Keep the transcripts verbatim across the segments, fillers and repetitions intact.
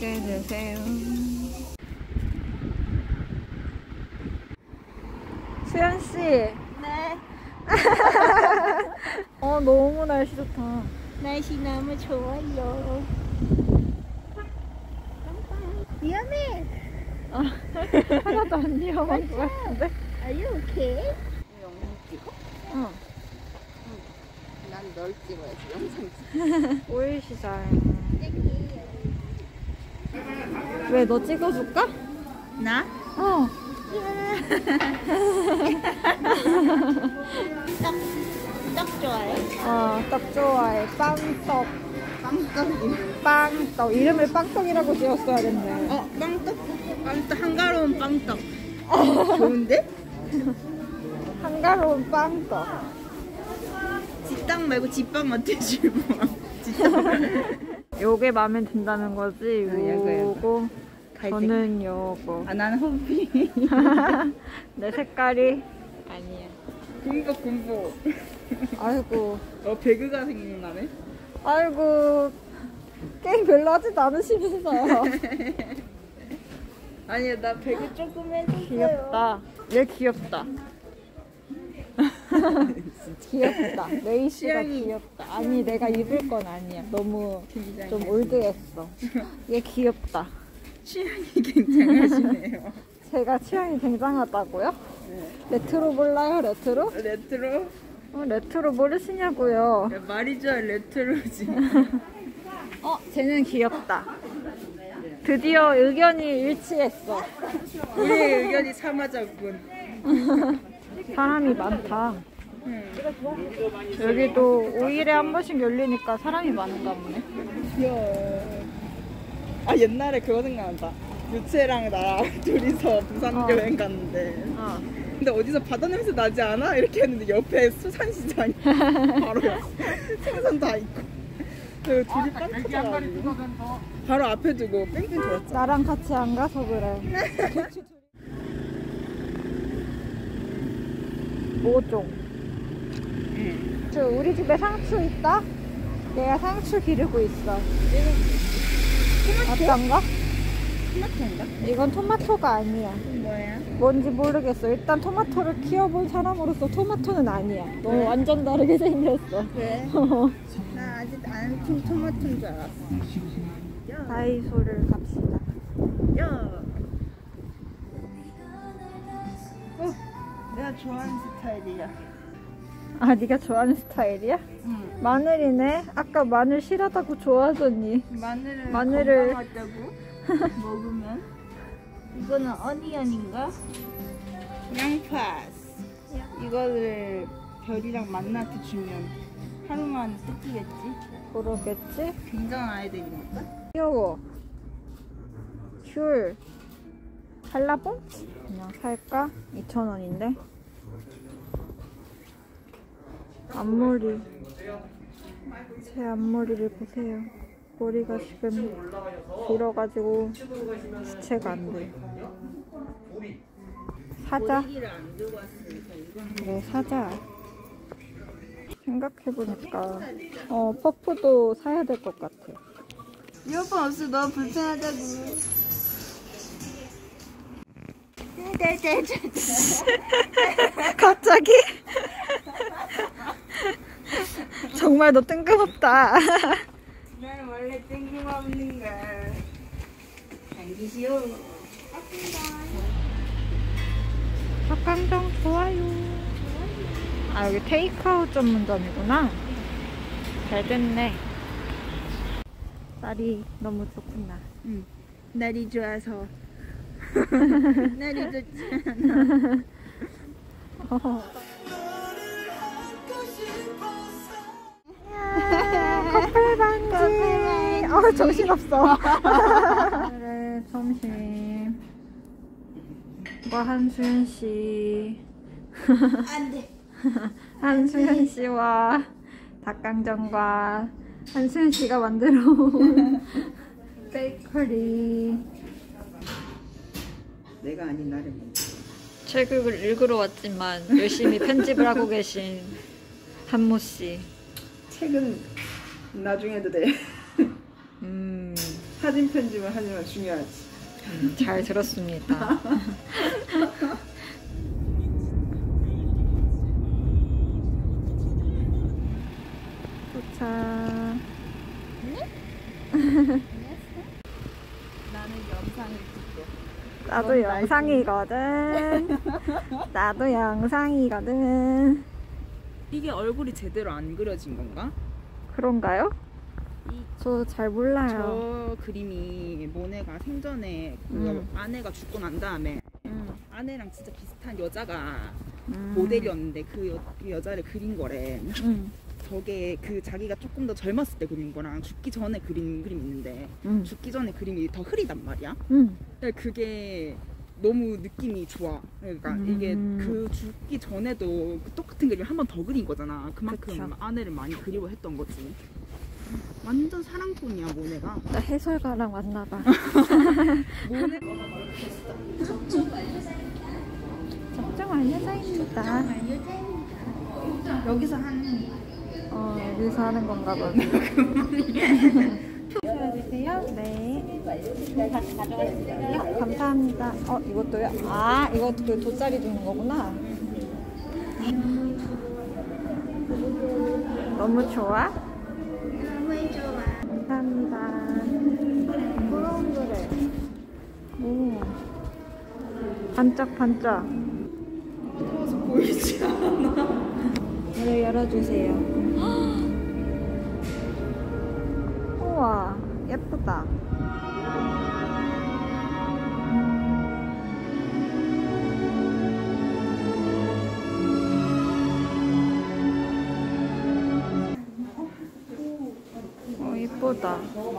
맛있게 드세요. 수연씨. 네. 어, 너무 날씨 좋다. 날씨 너무 좋아요. 위험해. 아, 하나도 안 위험한 것 같은데? Are you okay? 영상 찍어? 응. 난 널 찍어야지. 영상 찍어. 오일시장. 왜, 너 찍어줄까? 나? 어. 떡, 떡 좋아해? 어, 떡 좋아해. 빵떡. 빵떡이. 빵떡. 이름을 빵떡이라고 지었어야 됐네. 어, 빵떡? 빵떡, 한가로운 빵떡. 좋은데? 한가로운 빵떡. 집빵 말고 집빵 어때, 집빵? 집빵. 요게 마음에 든다는 거지? 야가, 요거. 갈색. 저는 요거. 아, 나는 호피. 내 색깔이 아니야. 공부, 공부. 아이고. 어, 배그가 생각나네? 아이고. 게임 별로 하지도 않으시면서. 아니야, 나 배그 조금 해줬어요. 귀엽다. 얘 귀엽다. 귀엽다. 레이시가 취향이. 귀엽다. 아니, 내가 입을 건 아니야. 너무 좀 올드했어. 얘 귀엽다. 취향이 굉장하시네요. 제가 취향이 굉장하다고요? 네. 레트로 몰라요, 레트로? 레트로? 어, 레트로 모르시냐고요. 야, 말이 좋아, 레트로지. 어, 쟤는 귀엽다. 드디어 의견이 일치했어. 우리 의견이 사마자군. 사람이 많다. 응. 여기도 오 일에 한 번씩 열리니까 사람이 많은가 보네. 귀여워. 아, 옛날에 그거 생각난다. 유채랑 나랑 둘이서 부산 어. 여행 갔는데. 어. 근데 어디서 바다 냄새 나지 않아? 이렇게 했는데 옆에 수산시장이 바로였어. 생선 다 있고. 그리고 둘이 빵 터져가지고 바로 앞에 두고 뺑뺑 돌았잖아. 나랑 같이 안 가서 그래. 모종. 응. 저 우리 집에 상추 있다? 내가 상추 기르고 있어. 어떤가? 토마토인가? 이건 토마토가 아니야. 뭐야? 뭔지 모르겠어. 일단 토마토를 키워본 사람으로서 토마토는 아니야. 너무 완전 다르게 생겼어. 그래? 나 아직 안 킨 토마토인 줄 알았어. 다이소를 갑시다. 야. 어, 내가 좋아하는 스타일이야. 아, 네가 좋아하는 스타일이야? 응. 마늘이네. 아까 마늘 싫어하다고 좋아하더니. 마늘을 마늘을- 건강하다고 먹으면 이거는 어니언인가? 양파스. 이거를 별이랑 만나서 주면 하루 만에 뜯기겠지? 그러겠지? 굉장한 아이들이니까. 귀여워. 귤. 한라봉? 그냥 살까? 이천 원인데. 앞머리. 제 앞머리를 보세요. 머리가 지금 길어가지고 주체가 안 돼. 사자. 머리를 안 들고 왔으니까 이건 그래, 사자. 생각해보니까 어 퍼프도 사야 될 것 같아. 이어폰 없어. 너 불편하다고. 갑자기? 정말 너 뜬금없다. 난 원래 뜬금없는 걸. 당기시오. 닭강정 좋아요. 아, 여기 테이크아웃 전문점이구나. 잘 됐네. 날이 너무 좋구나. 응. 날이 좋아서. 날이 좋잖아. 커플 반지. 어, 정신없어. 오늘의 점심. 이거 한수연 씨. 안 돼. 한수연 씨와 닭강정과 한수연 씨가 만들어 온 베이커리. 내가 아닌 나를 먹어. 책을 읽으러 왔지만 열심히 편집을 하고 계신 한모 씨. 책은 나중에 해도 돼. 음, 사진 편집은 하지만 중요하지. 음, 잘 들었습니다. 도착. 나는 영상을 찍고. 나도 영상이거든. 나도 영상이거든. 이게 얼굴이 제대로 안 그려진 건가? 그런가요? 이, 저 잘 몰라요. 저 그림이 모네가 생전에 그 음. 아내가 죽고 난 다음에 음. 아내랑 진짜 비슷한 여자가 음. 모델이었는데 그, 여, 그 여자를 그린 거래. 음. 저게 그 자기가 조금 더 젊었을 때 그린 거랑 죽기 전에 그린 그림이 있는데 음. 죽기 전에 그림이 더 흐리단 말이야. 음. 근데 그게 너무 느낌이 좋아. 그러니까 음. 이게 그 죽기 전에도 그 똑같은 그림을 한 번 더 그린 거잖아. 그만큼 그쵸. 아내를 많이 그리워했던 거지. 완전 사랑꾼이야 모네가. 나 해설가랑 만나봐. 모네 접종 완료자입니다. 여기서 한 어, 여기서 하는 건가 보네. 주세요. 네. 아, 감사합니다. 어, 이것도요? 아, 이것도 그 돗자리 주는 거구나. 너무 좋아? 너무 좋아. 감사합니다. 부러운 거래. 오. 반짝반짝. 보이지 않아. 문을 열어주세요. 우와, 예쁘다. 어, 예쁘다.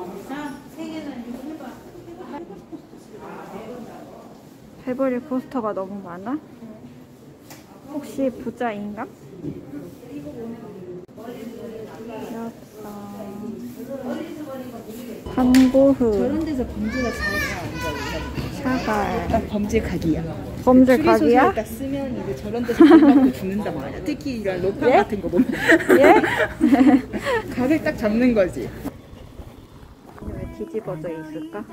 페브리 포스터가 너무 많아? 혹시 부자인가? 귀엽다. 한고흐, 저런 데서 범죄가 잘 가는 샤갈. 딱 범죄 각이야. 범죄 추리소설 각이야? 딱 쓰면 이제 저런 데서 돈 죽는단 말이야. 특히 이런 로팡 예? 같은 거 보면 예? 각을 딱 잡는 거지. 왜 뒤집어져 있을까?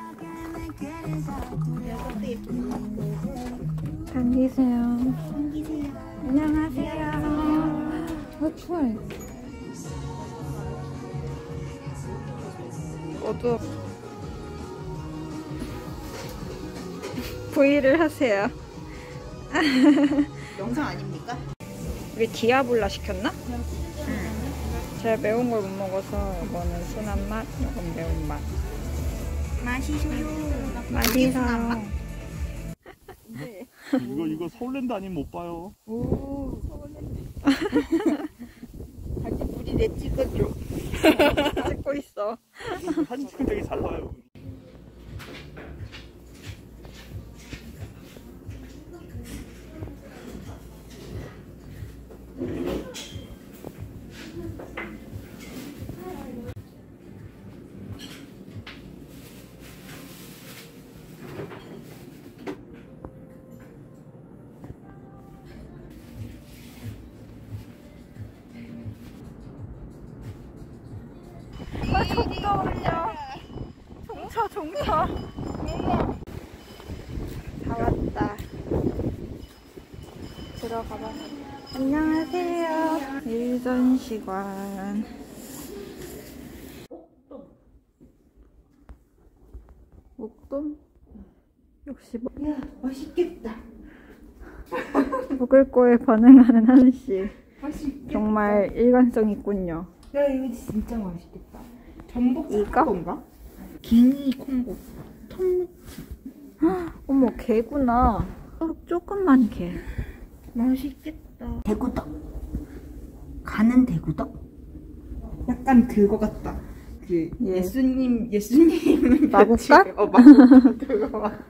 당기세요. 안녕하세요. 아, 추워요. 어두워. V를 하세요. 영상 아닙니까? 우리 디아블라 시켰나? 응. 제가 매운 걸 못 먹어서 이거는 순한 맛, 이건 매운 맛. 맛있어요. 맛있어요. 이거 이거 서울랜드 아니면 못 봐요. 오, 같이 우리 내 찍어줘. 찍고 있어. 사진 찍은 되게 잘 나와요. 아, 종차 올려. 종차, 종차. 다 왔다. 들어가봐. 안녕하세요. 일전시관. 목동? 역시 뭐. 야, 맛있겠다. 먹을 거에 반응하는 한씨. 맛있겠다. 정말 일관성 있군요. 야, 이거 진짜 맛있겠다. 전복 이거? 건가? 갱이 콩고. 통 어머, 개구나. 어, 조금만 개. 맛있겠다. 대구떡. 가는 대구떡? 약간 그거 같다. 그 예. 예수님 예수님 마구간? 어 마구간 그거 막.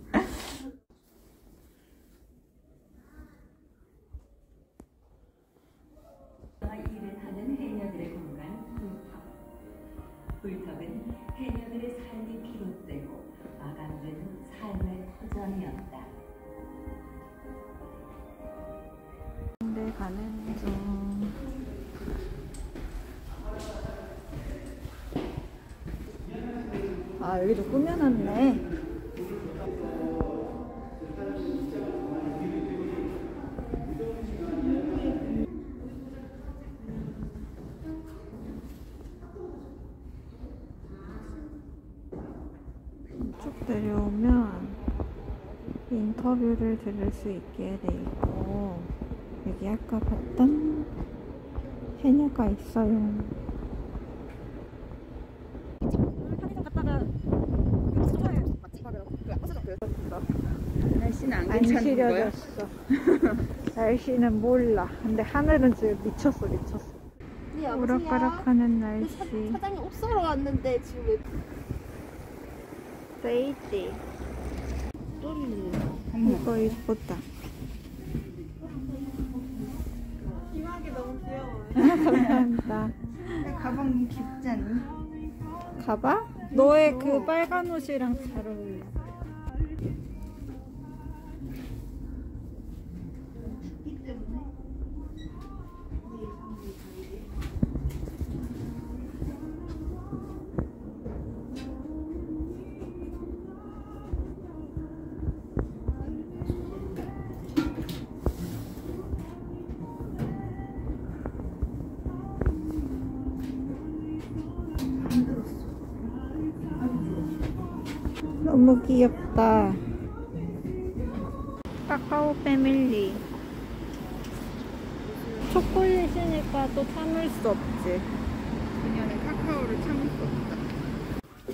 일을 하는 해녀들의 공간 불탑. 불탑은 해녀들의 삶이 기록되고 마감되는 삶의 터전이었다. 네, 가는 중. 아, 여기도 꾸며놨네. 쭉 내려오면 인터뷰를 들을 수 있게 돼 있고, 여기 아까 봤던 해녀가 있어요. 편의점 갔다가 날씨는 안 안 괜찮은 거야? 시려졌어. 날씨는 몰라. 근데 하늘은 지금 미쳤어, 미쳤어. 네, 여보세요? 오락가락하는 네, 사, 날씨. 사장님 옷 사러 왔는데 지금 왜 데이지. 이거 이쁘다. 희망이 너무 귀여워. 감사합니다. 가방 너무 귀엽지 않니? 가봐? 너의 그 빨간 옷이랑 잘 어울려. 너무 귀엽다. 카카오 패밀리. 초콜릿이니까 또 참을 수 없지. 그녀는 카카오를 참을 수 없다.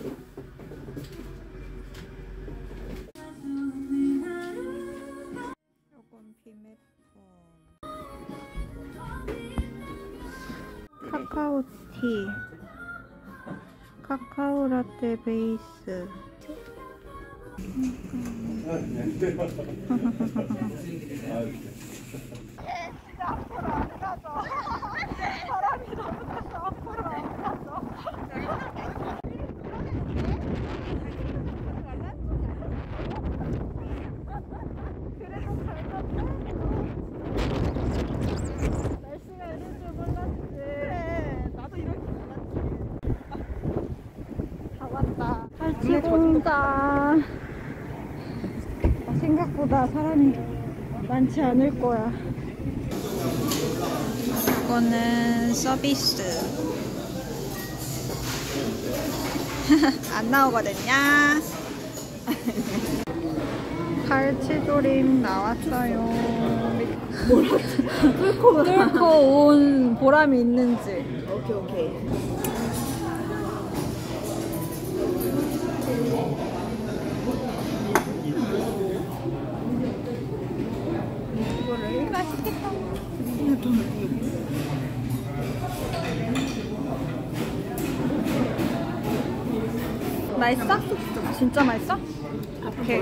요건 비매폰. 카카오티. 카카오 라떼 베이스. 날씨가 이럴 줄 몰랐지. 그래, 나도 이럴 줄 몰랐지. 다 왔다. 팔치공장. 생각보다 사람이 많지 않을 거야. 이거는 서비스. 안 나오거든요. 갈치조림 나왔어요. 뚫고 뚫고 온 보람이 있는지. 오케이 오케이. 이거를 맛있겠다. 맛있어? 진짜 맛있어? 오케이.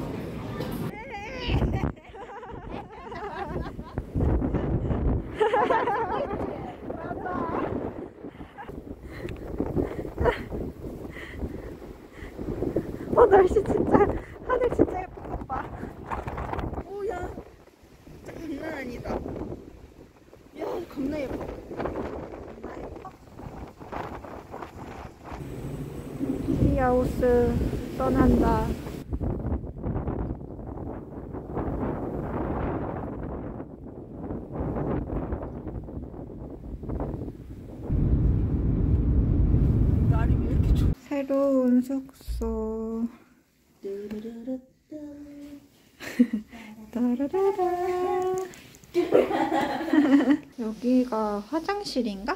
어, 날씨 진짜, 하늘 진짜 예쁜 것 봐. 오야. 장난 아니다. 야 겁나 예뻐. 겁나 예뻐. 티하우스 떠난다. 날이 왜 이렇게 좋? 새로운 숙소. 따라라라. 여기가 화장실인가?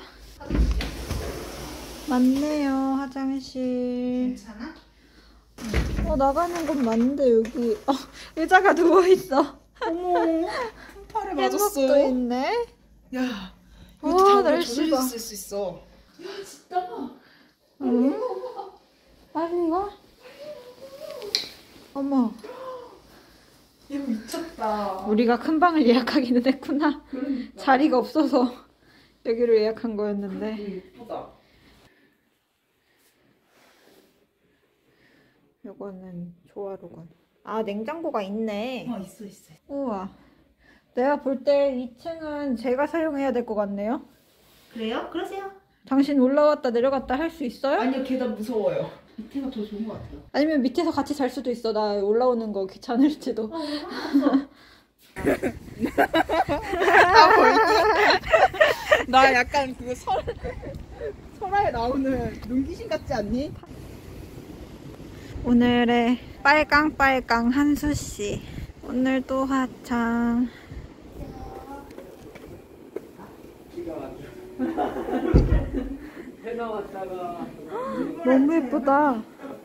맞네요, 화장실. 괜찮아? 어, 나가는 곳 맞는데 여기 어, 의자가 누워있어. 어머. 팔에 행복도 있네. 야. 와, 날씨가. 쓸 수 있어. 응? 빨리 와. 어머, 얘 미쳤다. 우리가 큰 방을 예약하기는 했구나. 자리가 없어서 여기로 예약한 거였는데. 예쁘다. 요거는 조화로건. 아, 냉장고가 있네. 어 있어 있어. 우와. 내가 볼 때 이 층은 제가 사용해야 될 것 같네요. 그래요? 그러세요? 당신 올라왔다 내려갔다 할 수 있어요? 아니요 계단 무서워요. 밑에가 더 좋은 것 같아요. 아니면 밑에서 같이 잘 수도 있어. 나 올라오는 거 귀찮을지도. 나 약간 그거 설 설화에 나오는 눈귀신 같지 않니? 오늘의 빨강빨강 한수씨. 오늘도 화창. 너무 예쁘다.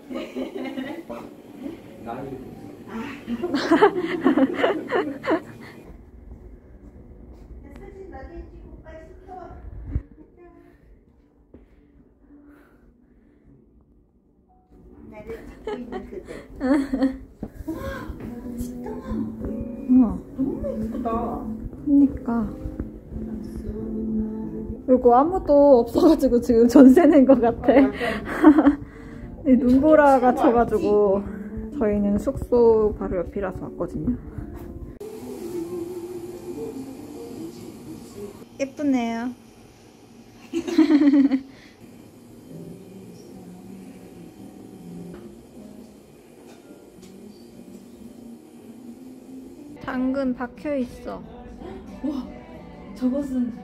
나를 찍고 있는 그대. 우와. 너무 예쁘다. 그니까. 그리고 아무도 없어가지고 지금 전세 낸 것 같아. 네, 눈보라가 쳐가지고 저희는 숙소 바로 옆이라서 왔거든요. 예쁘네요. 당근 박혀 있어. 저것은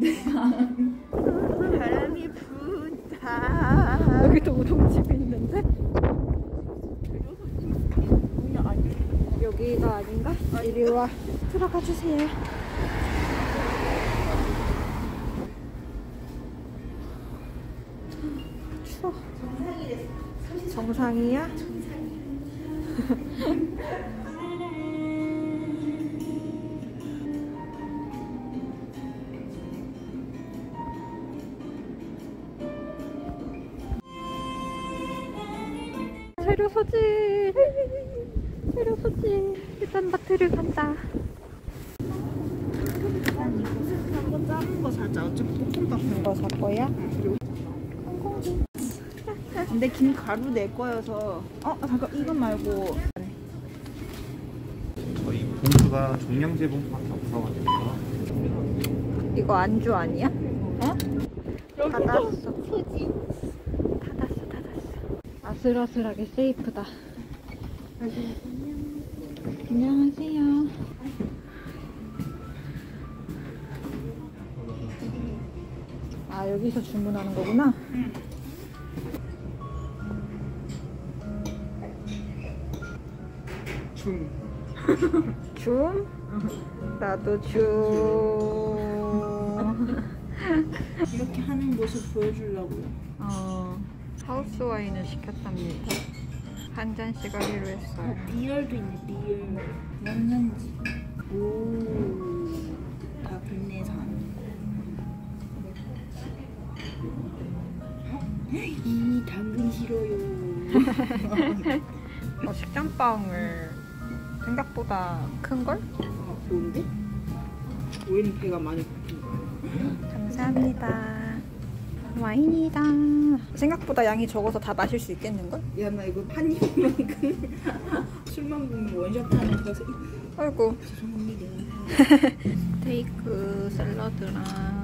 바람이 분다. 여기도 우동집이 있는데? 여기가 아닌가? 이리 와. 들어가 주세요. 추워. 정상이야? 재료 소질. 재료 소질. 일단 마트를 간다. 한번 작은 거 사자. 어차피 볶음밥 이거 살 거야? 근데 김 가루 내 거여서. 어 잠깐 이거 말고. 저희 봉투가 종량제 봉투밖에 없어가지고요. 이거 안주 아니야? 어? 닫았어. 닫았어, 닫았어. 아슬아슬하게 세이프다. 안녕하세요. 아, 여기서 주문하는 거구나? 응. 중. 줌? 나도 줌. 이렇게 하는 모습 보여주려고요. 어, 하우스 와인을 시켰답니다. 한 잔씩 하기로 했어요. 리얼도 있네. 리얼. 몇 년지? 오. 다 국내산. 이 당근 싫어요. 어, 식단빵을 생각보다 큰걸? 아, 좋은데? 우리는 배가 많이 고픈 거야. 감사합니다. 와인이다. 생각보다 양이 적어서 다 마실 수 있겠는걸? 야, 나 이거 한 입만큼 술만 먹으면 원샷 하는 거라서. 아이고. 죄송합니다. 스테이크 샐러드랑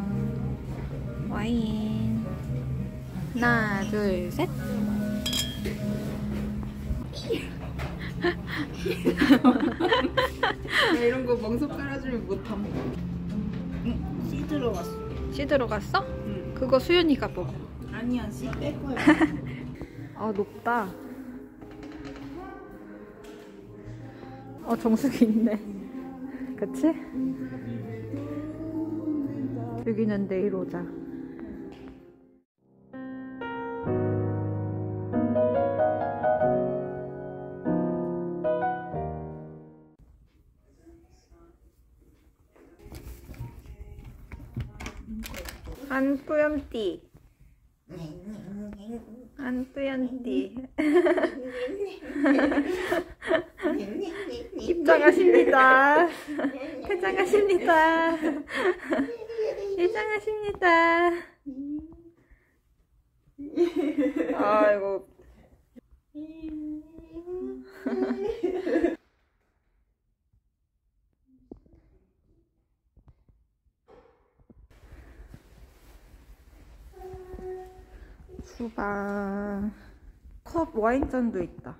와인. 하나, 둘, 셋. 나 이런 거 멍석 깔아주면 못함. 응, 씨 들어갔어. 씨 들어갔어? 응. 그거 수연이가 먹어. 아니야, 씨 뺄 거야. 아, 높다. 어, 정수기 있네. 그치? 여기는 내일 오자. 안뿌염띠. 안뿌염띠. 입장하십니다. 퇴장하십니다. 입장하십니다. 아이고. 주방. 컵 와인잔도 있다.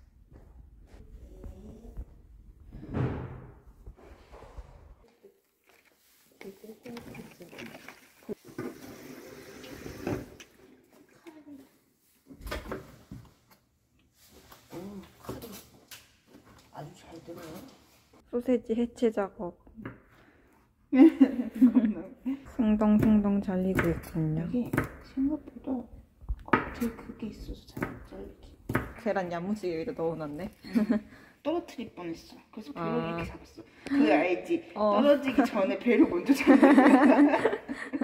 아주 잘 들어요. 소세지 해체 작업. 숭덩숭덩 잘리고 있군요. 이게 생각보다 겉에 그게 있어서 잘 안 잘리지. 계란 야무지게 여기다 넣어놨네. 떨어뜨릴 뻔했어. 그래서 배를 아. 이렇게 잡았어. 그거 알지? 어. 떨어지기 전에 배를 먼저 잡는 거야.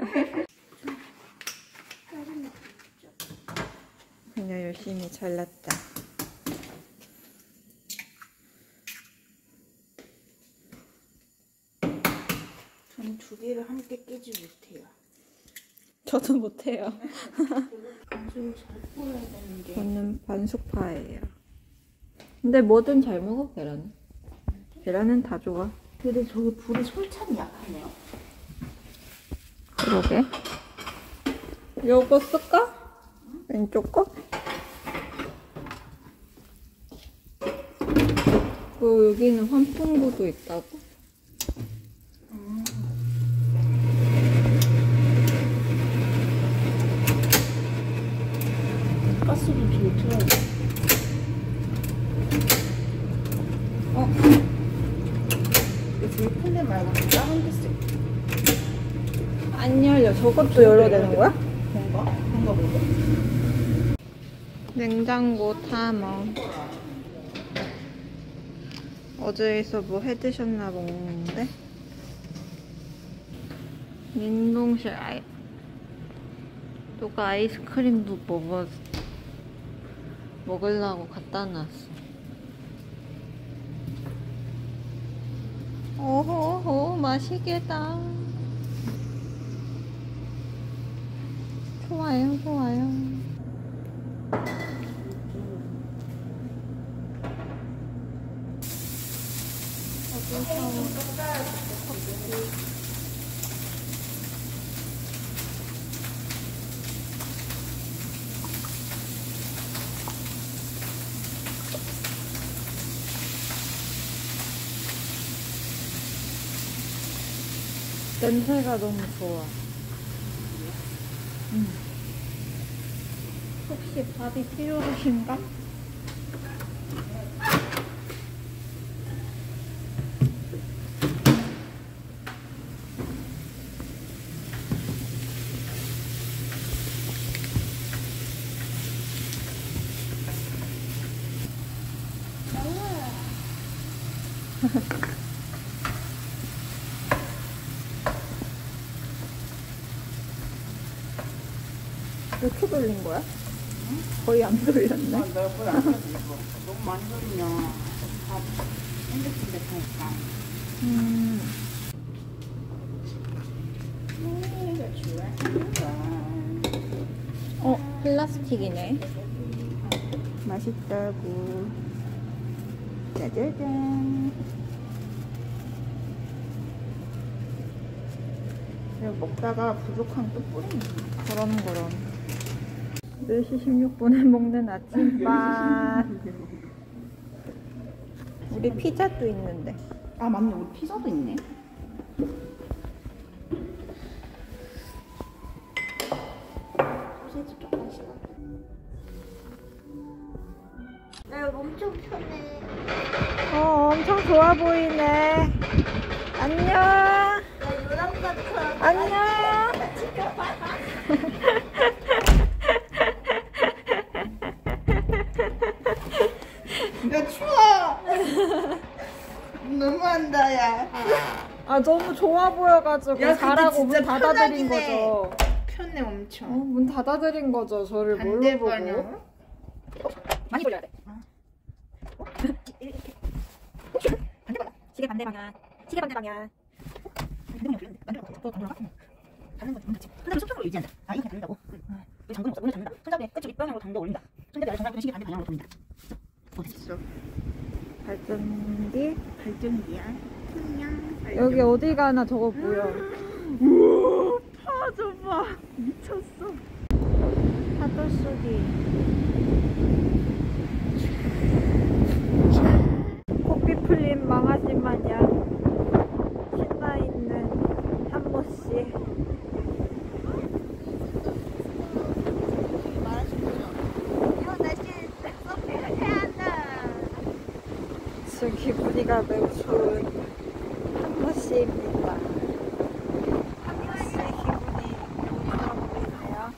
그냥 열심히 잘랐다. 저는 두 개를 함께 끼지 못해요. 저도 못해요. 반숙을 잘 구워야 되는 게. 저는 반숙파예요. 근데 뭐든 잘 먹어, 계란은. 계란은 다 좋아. 근데 저기 불이 솔찬히 약하네요. 그러게. 요거 쓸까? 왼쪽 거? 그 여기는 환풍구도 있다고? 가스도 좀 틀어야 돼. 어? 지금 플레 말고 다른 데 쓸. 안 열려. 저것도 열어야 되는 거야? 뭔가? 뭔가 뭔가? 냉장고 탐험. 어제에서 뭐 해드셨나 먹는데? 냉동실 아이 누가 아이스크림도 먹어 먹으려고 갖다 놨어. 오호호 맛있겠다. 좋아요 좋아요. 냄새가 너무 좋아. 음. 혹시 밥이 필요하신가? 몇 초 돌린 거야? 응? 거의 안 돌렸네. 아, 내가 거의 안 했어. 너무 많이 돌리면 다 핸드폰 대타니까. 음. 내가 좋아하는 거. 어, 플라스틱이네. 맛있다고. 짜자잔. 이거 먹다가 부족한 또 뿌리는 거야. 그럼 그럼. 네 시 십육 분에 먹는 아침밥. 우리 피자도 있는데. 아 맞네, 우리 피자도 있네. 소세지 조금씩. 나 이거 엄청 편해. 어, 엄청 좋아 보이네. 안녕. 나 요람같아. 안녕. 야 추워. 너무한다 야. 아, 너무 좋아 보여가지고 야, 근데 가라고 문 진짜 닫아드린 편하긴 해. 거죠. 편해 어, 엄청. 문 닫아드린 거죠. 저를 뭘로 보고. 반대반영. 많이 돌려야 돼. 시계 반대 방향. 시계 반대 방향. 닫는 거 닫지. 손잡이 수평으로 유지한다. 아 이렇게 닫는다고? 응. 여기 잠그는 거 없어. 오늘 잡는다. 손잡이 끝을 윗방향으로 당겨 올린다. 손잡이 아래 장갑으로 시계 반대 방향으로 돌린다. 어딨어? 발전기. 발전기야. 안녕. 여기 어디 가나 저거 보여. 우와, 파도 봐. 미쳤어. 파도 소리. 강아지 마냥 신나 있는 현모 씨. 지금 기분이가 매우 좋은 현모 씨입니다. 현모 씨의 기분이 좋아 보이네요.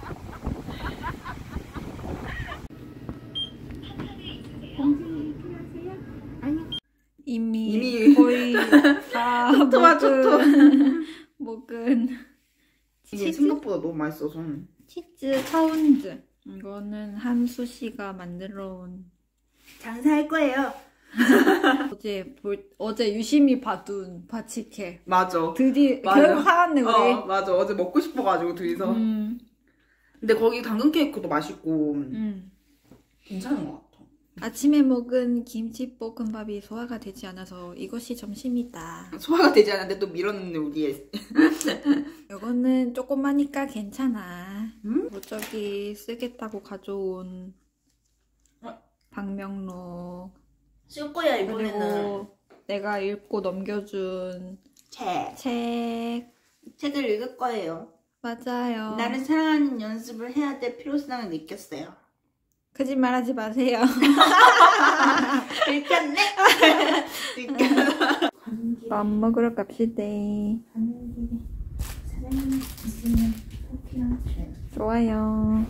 이미, 이미 거의 다 토마토. 먹은 먹은 이게 치즈? 생각보다 너무 맛있어서. 치즈 파운드. 이거는 한수 씨가 만들어 온. 장사할 거예요. 어제 볼, 어제 유심히 봐둔 바치케. 맞아. 드디 맞아. 결국 사왔네 우리. 어, 맞아. 어제 먹고 싶어가지고 둘이서. 음, 근데 거기 당근 케이크도 맛있고 음. 괜찮은 것 같아. 아침에 먹은 김치 볶음밥이 소화가 되지 않아서 이것이 점심이다. 소화가 되지 않았는데 또 밀었는데 우리. 이거는 조그마니까 괜찮아. 음? 무적이 쓰겠다고 가져온 어? 방명록. 쓸 거야 이번에는. 그리고 내가 읽고 넘겨준 책. 책. 책을 읽을 거예요. 맞아요. 나를 사랑하는 연습을 해야 될 필요성을 느꼈어요. 거짓말하지 마세요. 들켰네? 밥 먹으러 갑시다. 좋아요.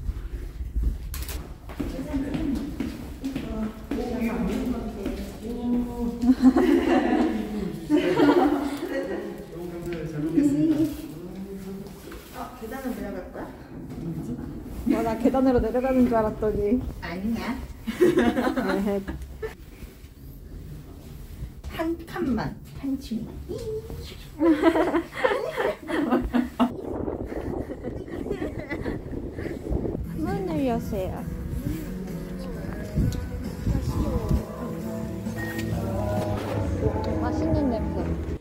어, 계단을 내려갈 거야? 뭐, 나 계단으로 내려가는 줄 알았더니. 아니야. 에헤. 한 칸만. 한 층. 문을 여세요. 맛있는 냄새.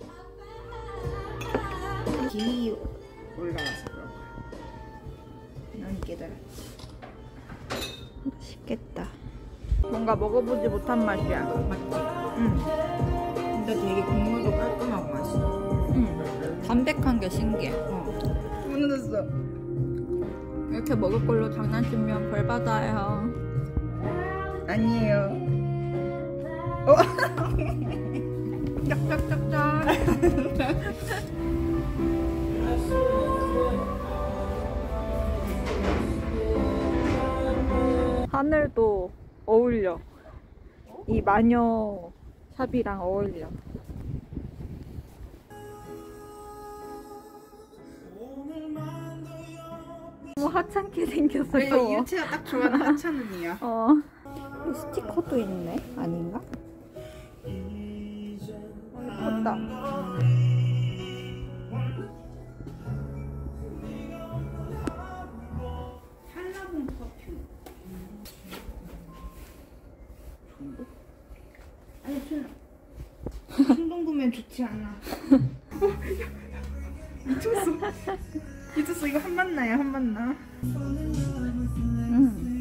길이 올라와서 그런 거야. 넌 깨달았지. 맛있겠다. 뭔가 먹어보지 못한 맛이야. 맞지? 응. 근데 되게 국물도 깔끔하고 맛있어. 응. 담백한 게 신기해. 어. 무너졌어. 이렇게 먹을 걸로 장난치면 벌 받아요. 아니에요. 짝짝짝짝. 하늘도 어울려. 이 마녀 샵이랑 어울려. 너무 하찮게 생겼어. 그러니까 유채가 딱 좋아하는 하찮은이야. 어. 스티커도 있네. 아닌가? 예쁘다. 한라봉 퍼퓸. 아니, 술. 충동 구매 좋지 않아. 미쳤어. 미쳤어. 이거 한 만나야 한 만나. 음.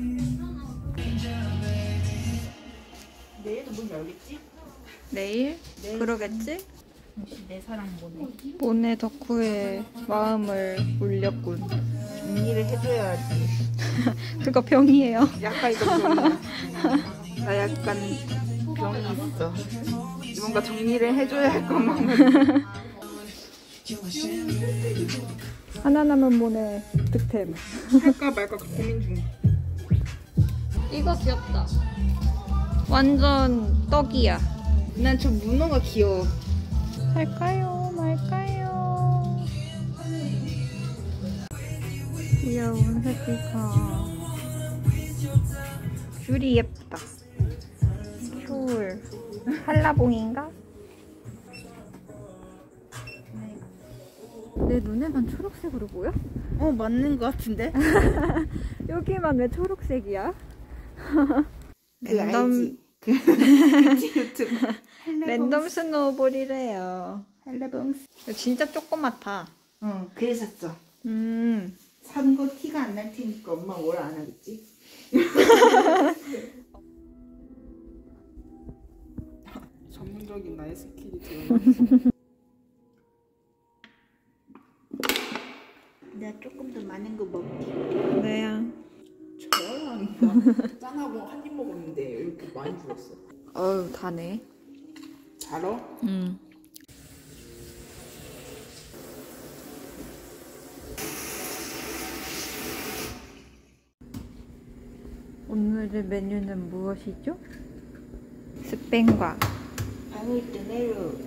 내일도 문 열겠지? 내일? 내일. 그러겠지? 역시 내 사랑 보내. 모네 덕후의 마음을 울렸군. 정리를 해줘야지. 그거 병이에요. 약간 이거 병이야. 나 약간 병이 있어. 뭔가 정리를 해줘야 할 것만 같아. 하나 남은 모네 득템. 할까 말까 고민 중. 이거 귀엽다. 완전 떡이야. 난 저 문어가 귀여워. 살까요? 말까요? 귀여운 스티커. 귤이 예쁘다. 귤. 한라봉인가? 내 눈에만 초록색으로 보여? 어 맞는 것 같은데? 여기만 왜 초록색이야? 그 랜덤 알지? 그 그치 유튜브. 랜덤 스노우볼이래요. 헬레봉스. 진짜 조그맣다. 어 그래서 샀어. 음. 산 거 티가 안 날 테니까 엄마 뭐라 안 하겠지? 전문적으로 정적인 나의 스킬이 드러나. 내가 조금 더 많은 거 먹게. 네야. 저랑 짠하고 한 입 먹었는데 이렇게 많이 줄었어. 어우, 다네. 달어? 응. 오늘의 메뉴는 무엇이죠? 스팸과 방울 뜨네로.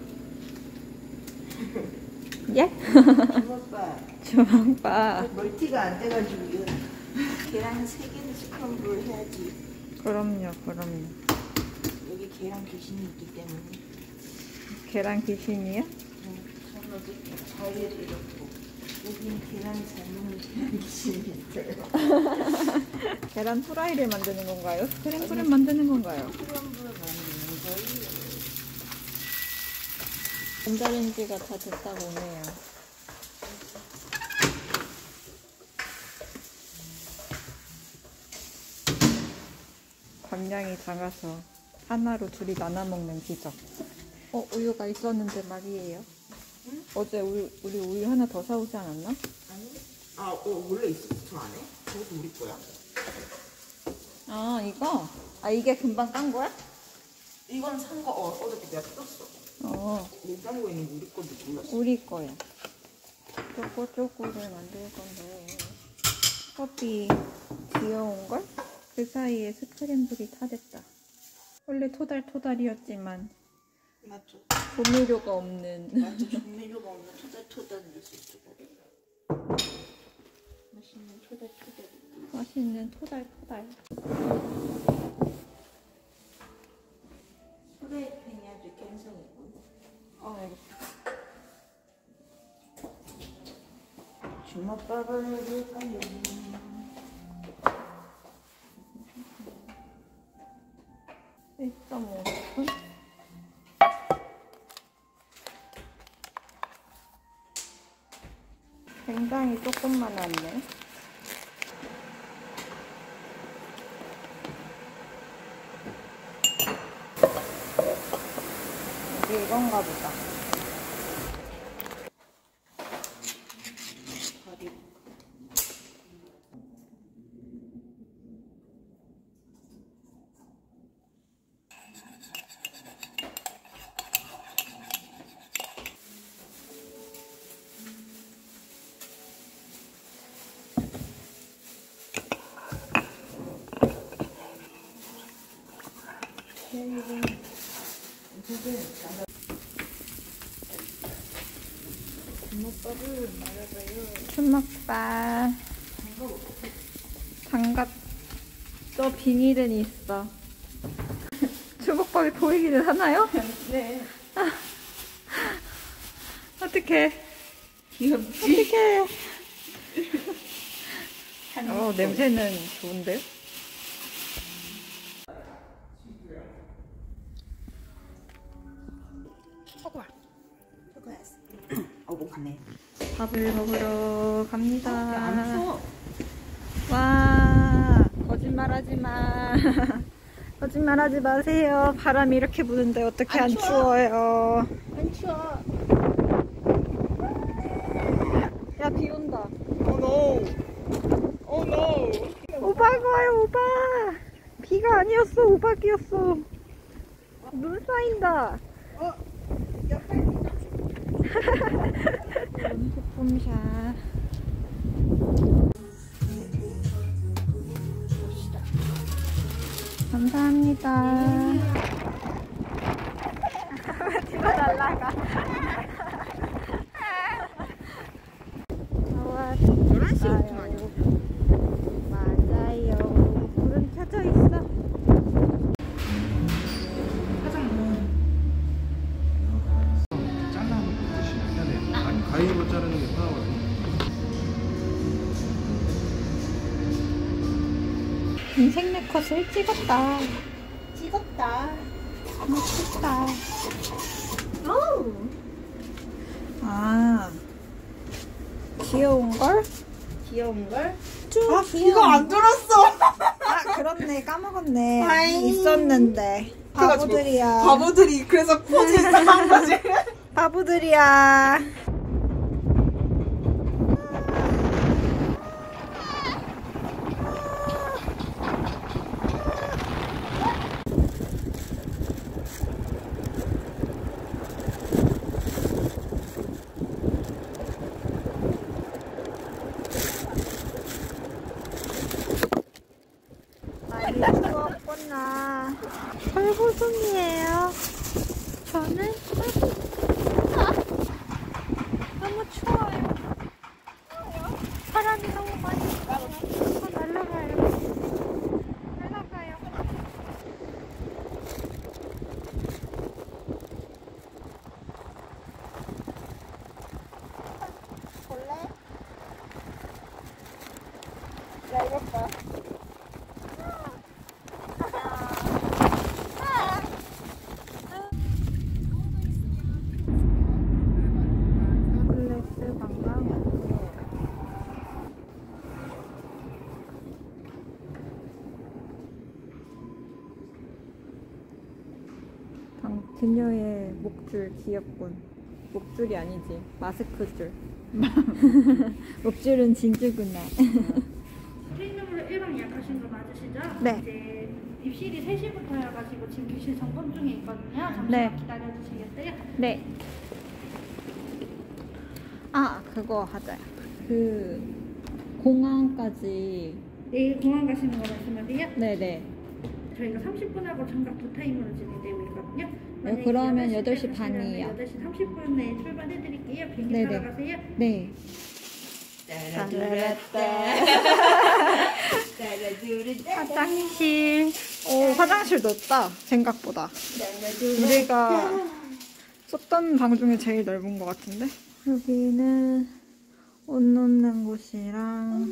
예? 주먹밥. 주먹밥. 멀티가 안 돼가지고 이거 계란 세 개는 스크럼블 해야지. 그럼요, 그럼요. 여기 계란 귀신이 있기 때문에. 계란 귀신이야? 저는 어저께 자리를 잃었고 여기는 계란 잘 먹는 계란 귀신이 있어요. 계란 후라이를 만드는 건가요? 스크램블을 만드는 건가요? 스크럼블 만드는 거예요. 전자레인지가 다 됐다고 오네요. 감량이 작아서 하나로 둘이 나눠 먹는 기적. 어, 우유가 있었는데 말이에요. 응? 어제 우리, 우리 우유 하나 더 사오지 않았나? 아니? 아, 어, 원래 있었어, 저 안에? 저것도 우리 거야. 아, 이거? 아, 이게 금방 깐 거야? 이건 산 거, 어, 어저께 내가 뜯었어. 어, 냉장고에 있는 게 우리 건지 몰랐어. 우리 거야. 쪼꼬 쪼꼬를 만들 건데. 커피 귀여운걸? 그 사이에 스크램블이 타됐다. 원래 토달토달이었지만 맞죠? 조미료가 없는 맞죠? 조미료가 없는 토달토달을 쓸 수가 없어. 맛있는 토달토달. 맛있는 토달토달. 프라이팬이 아주 갬성이고. 어, 주먹밥을 해볼까요? 일 점 오 스푼? 굉장히 조금만 왔네. 이게 이건가 보다. 주먹밥을 말아봐요. 주먹밥. 장갑. 저 비닐은 있어. 주먹밥이 보이기는 하나요? 네. 아. 어떡해. 귀엽지? 어떡해. 어, 냄새는 좋은데요? 초코야. 초코였어. 어, 목 갔네. 밥을 먹으러 갑니다. 안 추워. 와, 거짓말하지 마. 거짓말하지 마세요. 바람이 이렇게 부는데 어떻게 안, 안 추워요? 안 추워. 야, 비 온다. Oh no. Oh no. 오박 와요, 오박. 비가 아니었어, 오박이었어. 눈 쌓인다. 어? 제품샷. 감사합니다. 뒤로 날라가. 열한 시 오픈 아니야? 맞아요. 불은 켜져 있어. 잘라놓고 드시면 해야 돼요. 아니 가위로 자르는 게 편하거든요. 인생 내 컷을 찍었다. 찍었다. 맛있다. 아, 귀여운 걸? 귀여운 걸? 쭉 이거 안 들었어. 아, 그렇네. 까먹었네. 아이. 있었는데. 바보들이야. 바보들이 그래서 포즈 이상한 거지. 바보들이야. 추웠구나. 벌보송이에요. 저는 아, 너무 추워요. 바람이 너무 많이 불어요. 어, 날아가요. 날아가요. 볼래? 야, 이것 봐. 그녀의 목줄 귀엽군. 목줄이 아니지, 마스크줄. 목줄은 진주구나. 스크린으로 일 박 예약하신 거 맞으시죠? 네. 이제 입실이 세 시부터여가지고 지금 입실 점검 중에 있거든요. 잠시만 네. 기다려주시겠어요? 네. 아, 그거 하자. 그 공항까지. 내일 공항 가시는 거 말씀하세요? 네네. 저희가 삼십 분하고 장갑 두 타임으로 진행되고 있거든요. 네, 그러면 여덟 시 반이에요. 여덟 시 삼십 분에 출발해드릴게요. 비행기 네네. 타러 가세요. 네. 화장실. 오, 화장실 넓다. 생각보다. 우리가 썼던 방 중에 제일 넓은 것 같은데. 여기는 옷 놓는 곳이랑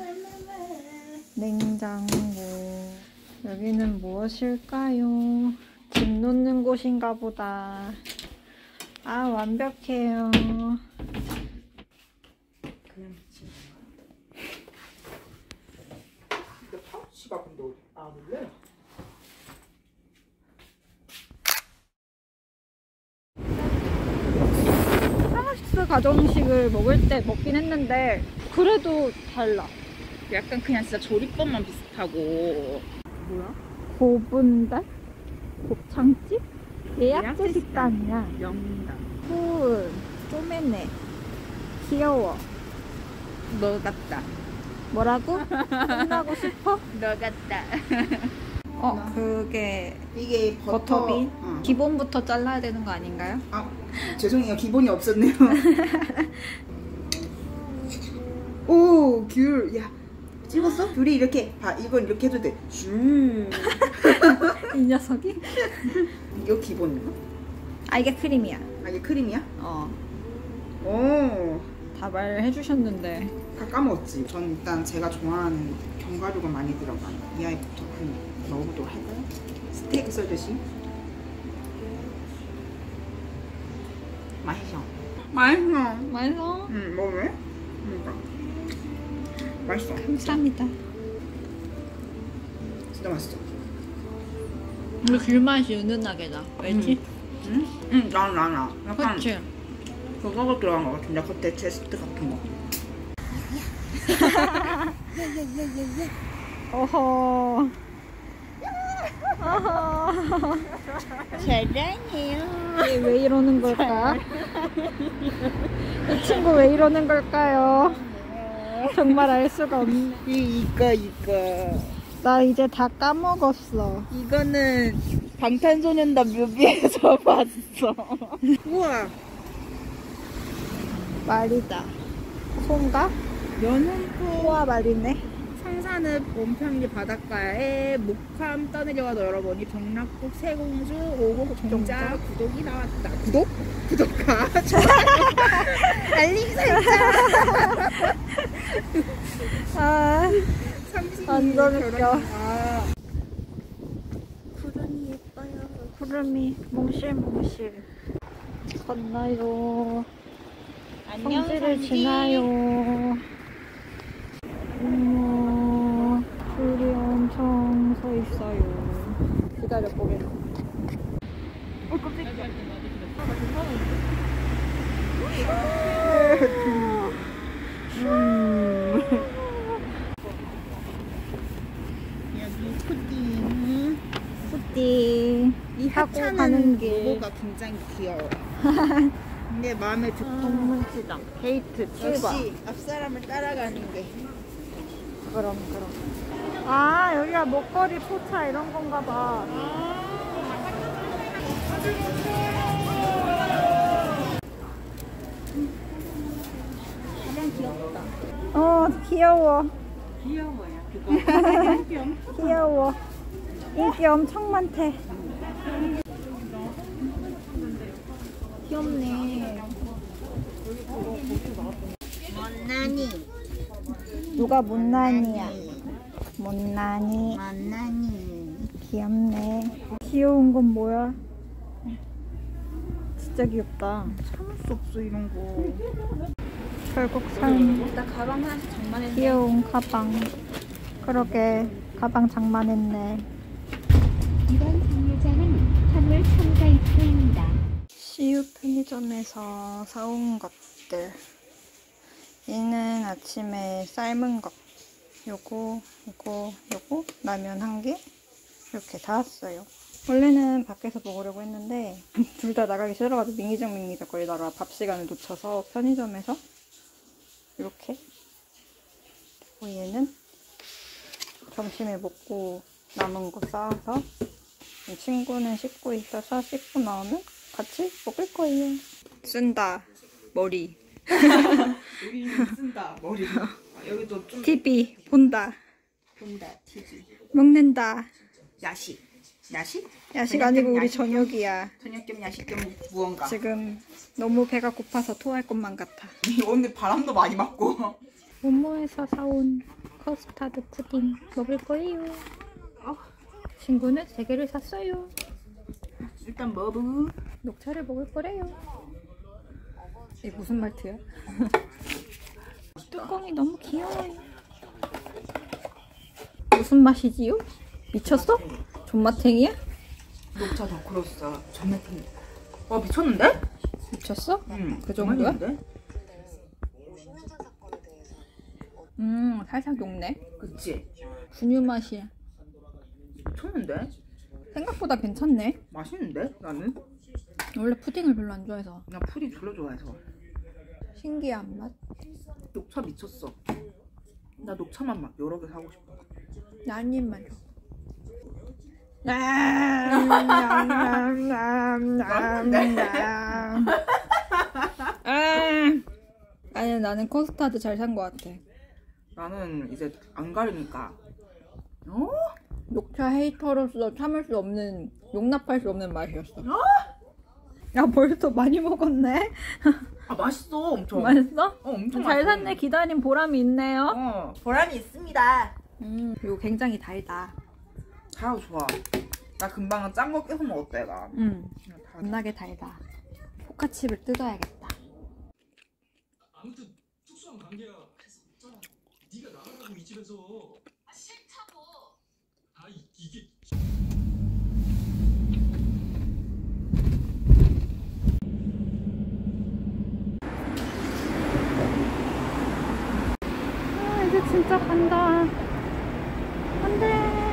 냉장고. 여기는 무엇일까요? 짐 놓는 곳인가 보다. 아, 완벽해요. 그냥 미친 근데 파우치가 근데 안 올래? 프랑스 가정식을 먹을 때 먹긴 했는데 그래도 달라. 약간 그냥 진짜 조리법만 비슷하고. 뭐야? 고분달? 곱창집? 예약제 예약제 식당이야. 명당. 후, 쪼매네. 귀여워. 너 같다. 뭐라고? 끝나고 싶어? 너 같다. 어, 그게 이게 버터. 버터비? 어. 기본부터 잘라야 되는 거 아닌가요? 아, 죄송해요. 기본이 없었네요. 오, 귤. 야, 찍었어? 귤이 이렇게. 봐, 이건 이렇게 해도 돼. 슈. 이 녀석이? 이거 기본이야? 아, 이게 크림이야. 아, 이게 크림이야? 어, 오. 다 말해주셨는데. 다 까먹었지. 전 일단 제가 좋아하는 견과류가 많이 들어간 이 아이부터 한 넣어보도록 할까요? 스테이크 썰듯이. 맛있어. 맛있어. 맛있어? 응, 먹을래? 그러니까. 맛있어. 감사합니다. 진짜 맛있어. 근데 귤맛이 은은하게 나. 왜지? 응? 응, 나, 나, 나. 약간 그치? 그거가 들어간 것 같은데. 겉에 제스트 같은 거. 어허. 어허. 사랑해요. 얘 왜 이러는 걸까? 이 친구 왜 이러는 걸까요? 정말 알 수가 없네. 이거, 이거. 나 이제 다 까먹었어. 이거는 방탄소년단 뮤비에서 봤어. 우와. 말이다. 소인가? 연홍포 우와, 말이네. 상산읍 온평리 바닷가에 목함 떠내려가도 열어보니 경락국 세공주 오곡 종자 구독이 나왔다. 구독? 구독과 좋아요 알림 설정. 아, 완전 웃겨. 아, 구름이 예뻐요. 구름이 몽실몽실. 건너요. 성지를 지나요. 어머, 줄이 엄청 서 있어요. 기다려 보겠습니다. 여기 푸딩. 푸딩 이 하고 하찮은 가는 길. 로고가 굉장히 귀여워. 근데 마음에 들. 동문시장 게이트 칠 번. 역시 앞 사람을 따라가는 게. 그럼 그럼. 아 여기가 먹거리 포차 이런 건가 봐. 어 귀여워. 귀여워요. 그거. 귀여워. 인기 엄청 많대. 귀엽네. 못나니. 누가 못난이야? 못난이. 못나니. 귀엽네. 귀여운 건 뭐야? 진짜 귀엽다. 참을 수 없어 이런 거. 결국 산 나 가방 하나씩 장만했네. 귀여운 가방. 그러게 가방 장만했네. 이번 정류장은 선물 첨가 입구입니다. 씨유 편의점에서 사온 것들. 얘는 아침에 삶은 것. 요거, 요거, 요거 라면 한 개 이렇게 사왔어요. 원래는 밖에서 먹으려고 했는데 둘 다 나가기 싫어가지고 밍기적 밍기적 거리다가 밥 시간을 놓쳐서 편의점에서 이렇게. 그리고 얘는 점심에 먹고 남은 거 싸와서 친구는 씻고 있어서 씻고 나오면 같이 먹을 거예요. 쓴다 머리. 여기 쓴다 머리. 여기도 좀 티비 본다. 본다 티비. 먹는다. 야식. 야식? 야식 아니고 우리 저녁이야. 저녁 겸 야식 겸 무언가. 지금 너무 배가 고파서 토할 것만 같아. 오늘 바람도 많이 맞고. 모모에서 사온 커스타드 푸딩 먹을 거예요. 친구는 세 개를 샀어요. 일단 먹어. 녹차를 먹을 거래요. 이게 무슨 말투야? 뚜껑이 너무 귀여워요. 무슨 맛이지요? 미쳤어? 존맛탱이야? 녹차 더 크로스 전매팅. 와 미쳤는데? 미쳤어? 응. 그 정도야? 정말인데? 음 살짝 녹네. 그치? 분유 맛이야. 미쳤는데? 생각보다 괜찮네. 맛있는데? 나는? 원래 푸딩을 별로 안 좋아해서. 그냥 풀이 졸라 좋아해서. 신기한 맛. 녹차 미쳤어. 나 녹차만 막 여러 개 사고 싶어. 한 입만 줘. 아니 나는 커스타드 잘 산 것 같아. 나는 이제 안 가리니까. 어? 녹차 헤이터로서 참을 수 없는, 용납할 수 없는 맛이었어. 야 벌써 많이 먹었네. 아 맛있어 엄청. 맛있어? 어 엄청 잘 맛있어. 샀네. 기다린 보람이 있네요. 어 보람이 있습니다. 음, 이거 굉장히 달다. 달아도 좋아. 나 금방 짠 거 계속 먹었다 얘가. 음, 그냥 다- 겁나게 달다. 포카칩을 뜯어야겠다. 아무튼 특수한 관계야. 네가 나가라고 이 집에서. 아 싫다고. 아 이, 이게. 아, 이제 진짜 간다. 안 돼.